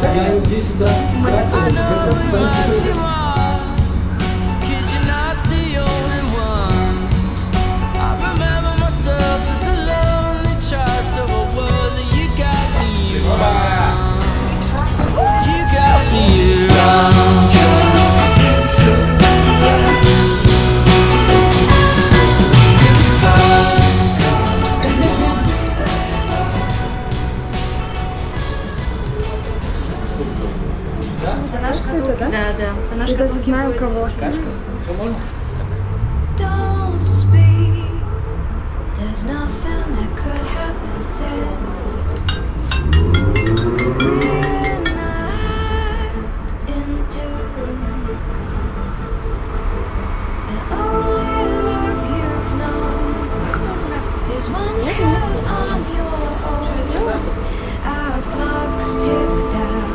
Я здесь это Да, да. Я даже знаю, кого. Don't speak. There's nothing that could have been said. We're not in tune. The only love you've known is one held on your own. Our clocks tick down.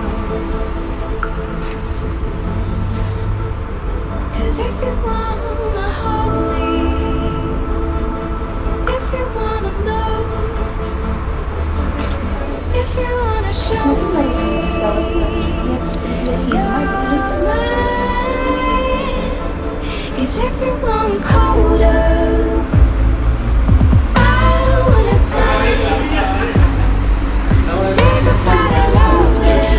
'Cause if you wanna hold me, if you wanna know, if you wanna show me you're mine, 'cause if you want colder, I wouldn't mind. Say goodbye to love.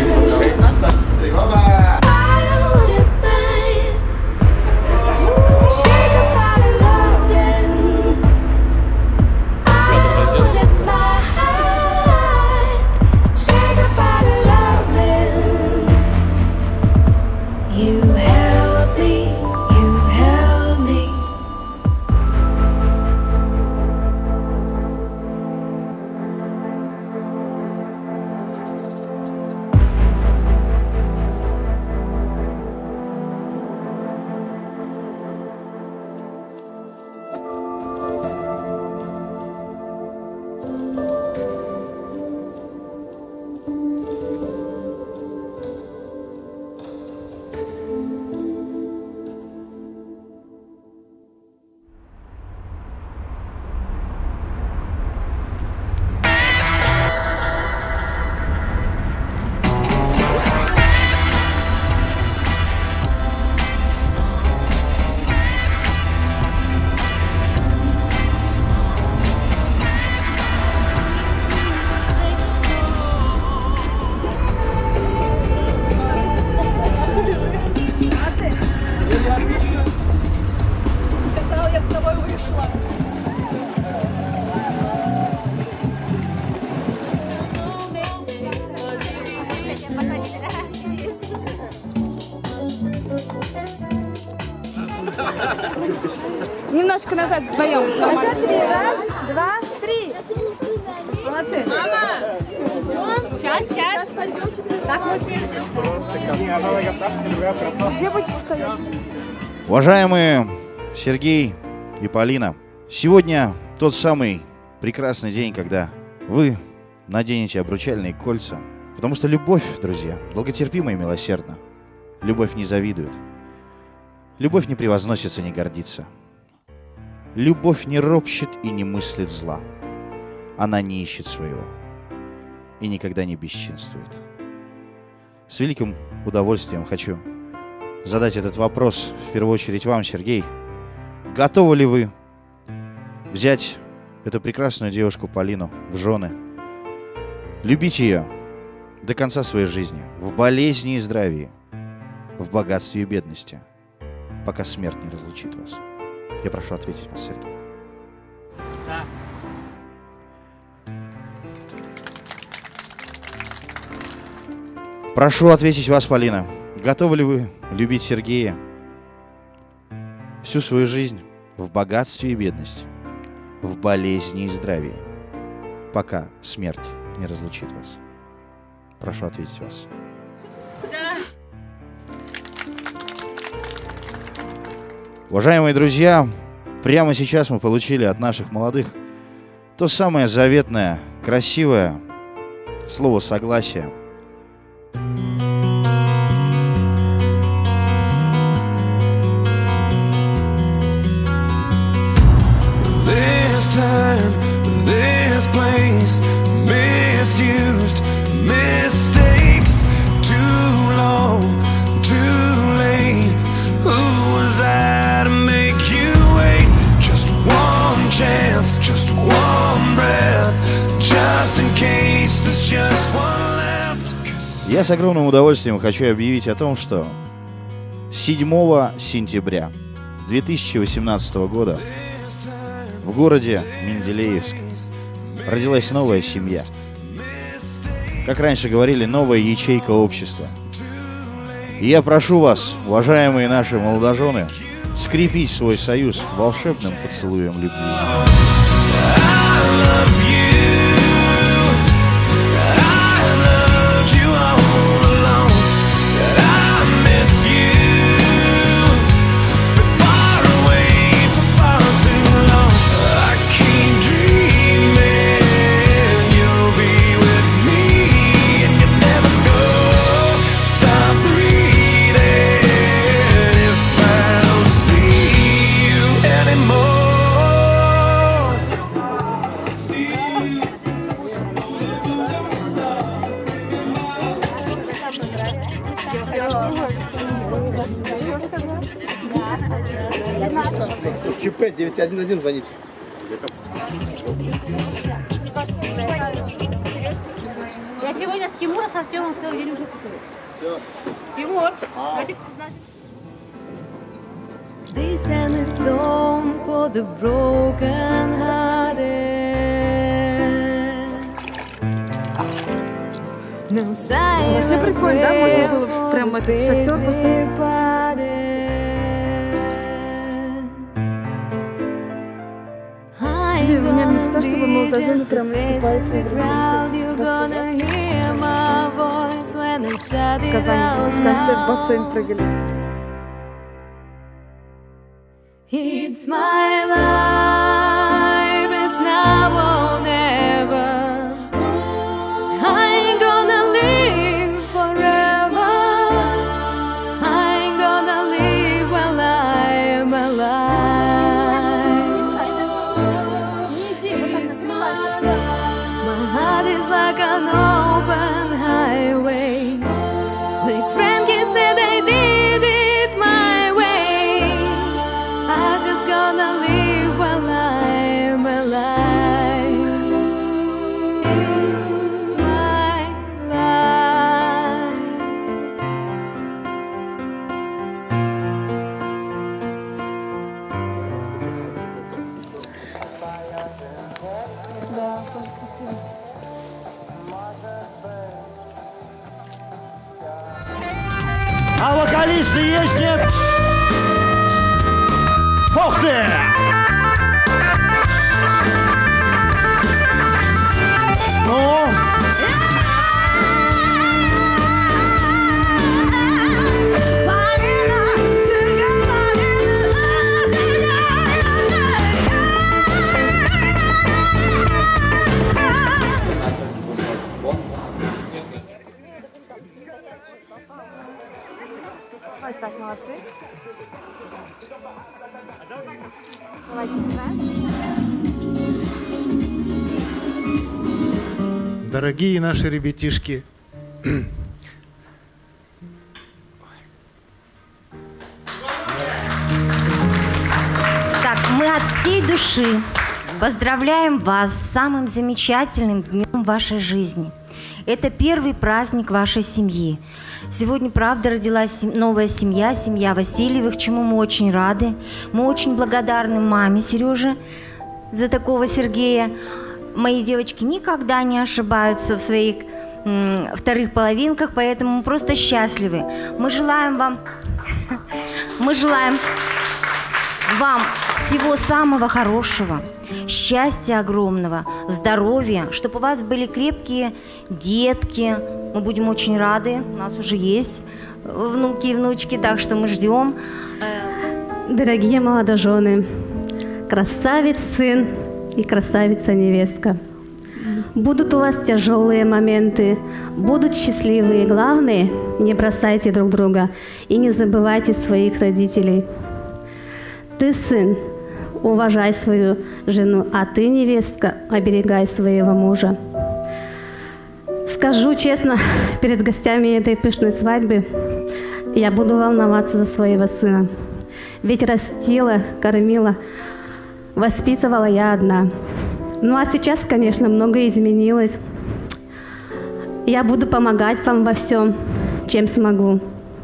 Немножко назад вдвоем. Назад, 3, 1, 2, 3. Молодцы. Мама! Сейчас. Так, Уважаемые Сергей и Полина, сегодня тот самый прекрасный день, когда вы наденете обручальные кольца. Потому что любовь, друзья, долготерпима и милосердна. Любовь не завидует. Любовь не превозносится, не гордится. Любовь не ропщет и не мыслит зла. Она не ищет своего и никогда не бесчинствует. С великим удовольствием хочу задать этот вопрос в первую очередь вам, Сергей. Готовы ли вы взять эту прекрасную девушку Полину в жены, любить ее до конца своей жизни, в болезни и здравии, в богатстве и бедности, пока смерть не разлучит вас? Я прошу ответить вас, Сергей. Да. Прошу ответить вас, Полина. Готовы ли вы любить Сергея всю свою жизнь в богатстве и бедности, в болезни и здравии, пока смерть не разлучит вас? Прошу ответить вас. Да. Уважаемые друзья, прямо сейчас мы получили от наших молодых то самое заветное, красивое слово согласия. Time, this place, misused mistakes, Я с огромным удовольствием хочу объявить о том, что 7 сентября 2018 года в городе Менделеевск родилась новая семья. Как раньше говорили, новая ячейка общества. И я прошу вас, уважаемые наши молодожены, скрепить свой союз волшебным поцелуем любви. ЧП 911 звоните. Я сегодня с Тимуром, с Артемом целый день уже купила. Все. Тимур, давайте знать. This and it's song for the broken hearted. No silent prayer for the departed. I'm gonna be just a face in the crowd. You're gonna hear my voice when I shout it out loud. It's my life, it's now or never. I ain't gonna live forever. I ain't gonna live while I'm alive. It's my life. My heart is like an open highway. Like Frankie said, I did it my way. I just gonna live while I'm alive. It's my life. А вокалисты есть, нет? Ух ты! Ну? Так, молодцы. Дорогие наши ребятишки, Так, мы от всей души поздравляем вас с самым замечательным днем вашей жизни. Это первый праздник вашей семьи. Сегодня, правда, родилась новая семья, семья Васильевых, чему мы очень рады. Мы очень благодарны маме Сережи за такого Сергея. Мои девочки никогда не ошибаются в своих вторых половинках, поэтому мы просто счастливы. Мы желаем вам всего самого хорошего, счастья огромного, здоровья, чтобы у вас были крепкие детки. Мы будем очень рады, у нас уже есть внуки и внучки, так что мы ждем. Дорогие молодожены, красавец сын и красавица невестка. Будут у вас тяжелые моменты, будут счастливые. Главное, не бросайте друг друга и не забывайте своих родителей. Ты, сын, уважай свою жену, а ты, невестка, оберегай своего мужа. Скажу честно, перед гостями этой пышной свадьбы я буду волноваться за своего сына. Ведь растила, кормила, воспитывала я одна. Ну а сейчас, конечно, многое изменилось. Я буду помогать вам во всем, чем смогу.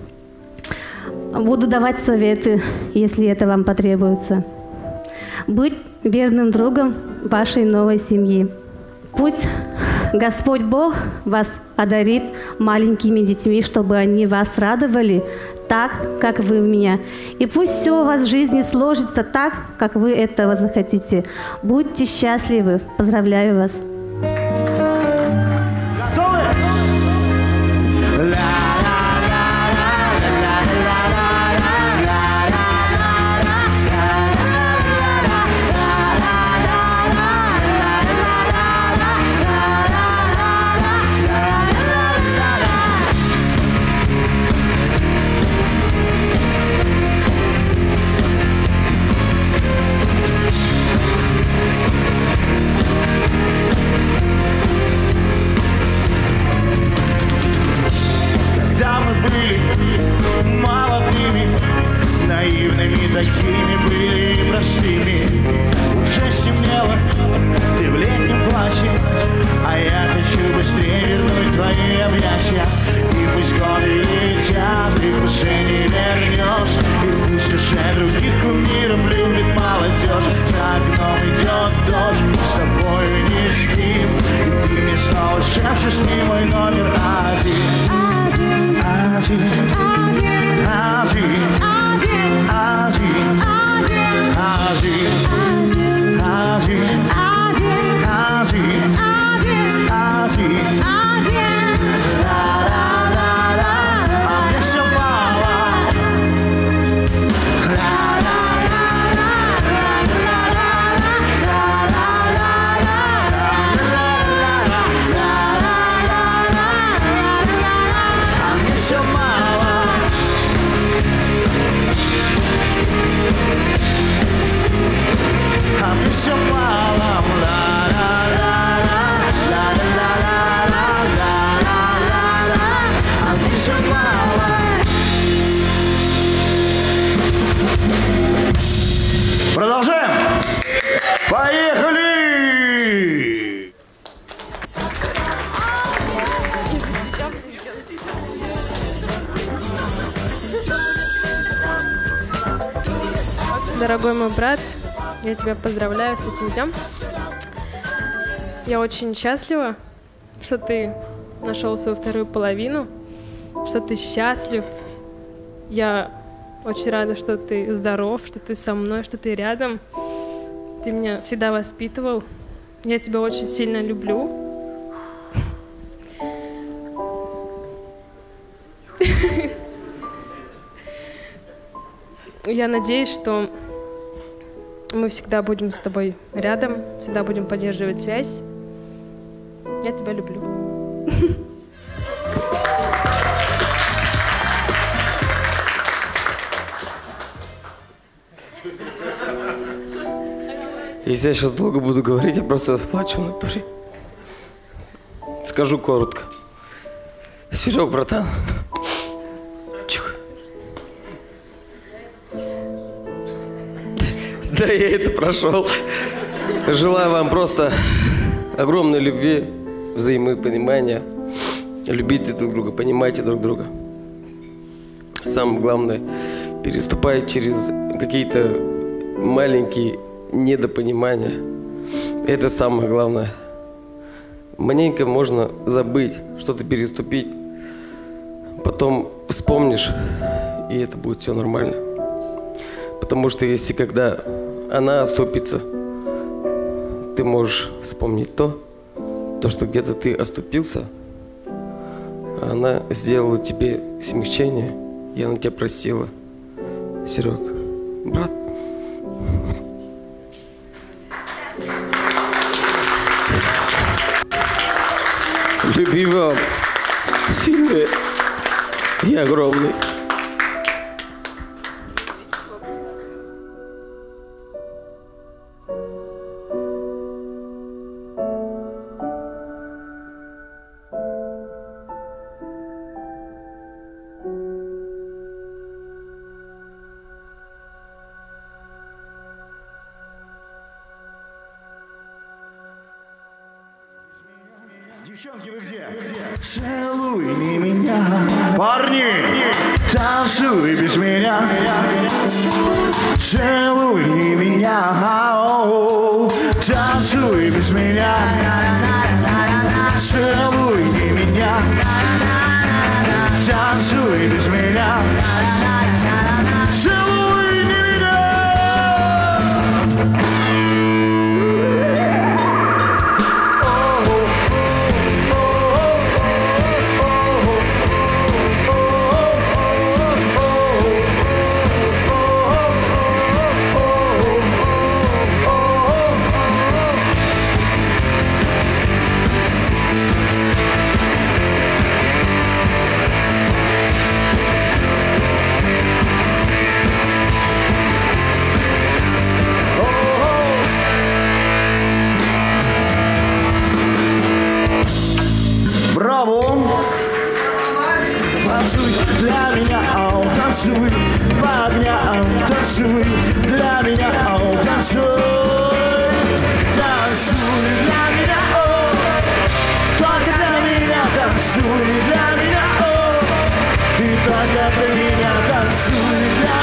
Буду давать советы, если это вам потребуется. Быть верным другом вашей новой семьи. Пусть Господь Бог вас одарит маленькими детьми, чтобы они вас радовали так, как вы меня. И пусть все у вас в жизни сложится так, как вы этого захотите. Будьте счастливы. Поздравляю вас. Готовы? Когда мы были молодыми, наивными такими были и простыми, уже стемнело, ты в летнем платье, а я хочу быстрее вернуть твои объятия. И пусть годы летят, их уже не вернешь, и пусть уже других кумиров любит молодежь. За окном идет дождь, мы с тобою не спим, и ты мне снова шепчешь, ты мой номер один. Все мало, а мне все мало. Продолжаем. Поехали! Дорогой мой брат, я тебя поздравляю с этим днем. Я очень счастлива, что ты нашел свою вторую половину, что ты счастлив. Я очень рада, что ты здоров, что ты со мной, что ты рядом. Ты меня всегда воспитывал. Я тебя очень сильно люблю. Я надеюсь, что мы всегда будем с тобой рядом, всегда будем поддерживать связь. Я тебя люблю. Если я сейчас долго буду говорить, я просто плачу в натуре. Скажу коротко. Серег, братан. Чих. Да, я это прошел. Желаю вам просто огромной любви, взаимопонимания. Любите друг друга, понимайте друг друга. Самое главное, переступать через какие-то маленькие недопонимания. Это самое главное. Маленько можно забыть, что-то переступить. Потом вспомнишь, и это будет все нормально. Потому что если когда она оступится, ты можешь вспомнить то, что где-то ты оступился, а она сделала тебе смягчение, и она тебя простила. Серег, брат. Люби вам сильный и огромный. Девчонки, вы где? Целуй не меня. Парни, танцуй без меня. Целуй не меня. Танцуй без меня. Целуй не меня. Танцуй без меня. Целуй не меня. Браво! Танцуй для меня, ау, танцуй по огням, танцуй для меня, ау, танцуй. Танцуй для меня, о, только для меня, танцуй для меня, о, ты только для меня, танцуй для